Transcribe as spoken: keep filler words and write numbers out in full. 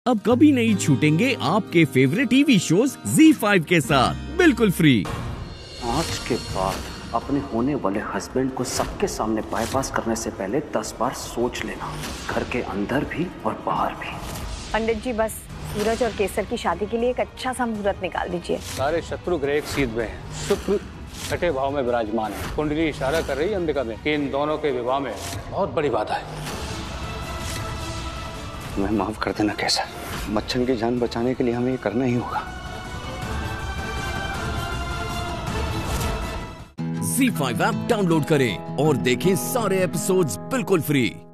अब कभी नहीं छूटेंगे आपके favourite TV shows Zee five के साथ बिल्कुल फ्री। आज के बाद अपने होने वाले हस्बैंड को सबके सामने बाईपास करने से पहले दस बार सोच लेना, घर के अंदर भी और बाहर भी। पंडित जी, बस सूरज और केसर की शादी के लिए एक अच्छा सा मुहूर्त निकाल दीजिए। सारे शत्रु ग्रह एक सीध में हैं। शुक्र छठे भाव में विराजमान है। कुंडली इशारा कर रही है अंबिका में कि इन दोनों के विवाह में बहुत बड़ी बात है। मैं माफ कर देना कैसा, बच्चन की जान बचाने के लिए हमें ये करना ही होगा। ज़ी फाइव ऐप डाउनलोड करें और देखें सारे एपिसोड्स बिल्कुल फ्री।